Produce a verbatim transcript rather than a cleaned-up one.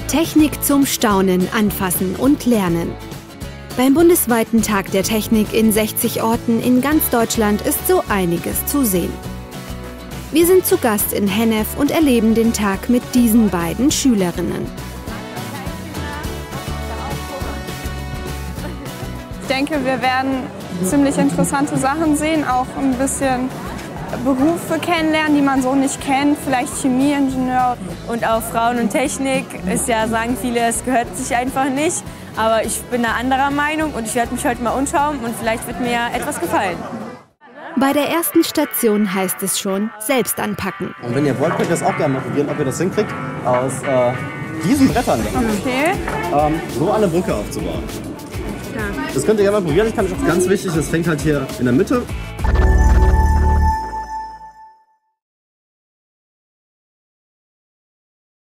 Technik zum Staunen, Anfassen und Lernen. Beim bundesweiten Tag der Technik in sechzig Orten in ganz Deutschland ist so einiges zu sehen. Wir sind zu Gast in Hennef und erleben den Tag mit diesen beiden Schülerinnen. Ich denke, wir werden ziemlich interessante Sachen sehen, auch ein bisschen Berufe kennenlernen, die man so nicht kennt, vielleicht Chemieingenieur. Und auch Frauen und Technik ist ja, sagen viele, es gehört sich einfach nicht. Aber ich bin da anderer Meinung und ich werde mich heute mal umschauen und vielleicht wird mir etwas gefallen. Bei der ersten Station heißt es schon, selbst anpacken. Und wenn ihr wollt, könnt ihr das auch gerne mal probieren, ob ihr das hinkriegt, aus äh, diesen Brettern Okay. ähm, so eine Brücke aufzubauen. Das könnt ihr gerne mal probieren. Ich kann das ganz wichtig, das fängt halt hier in der Mitte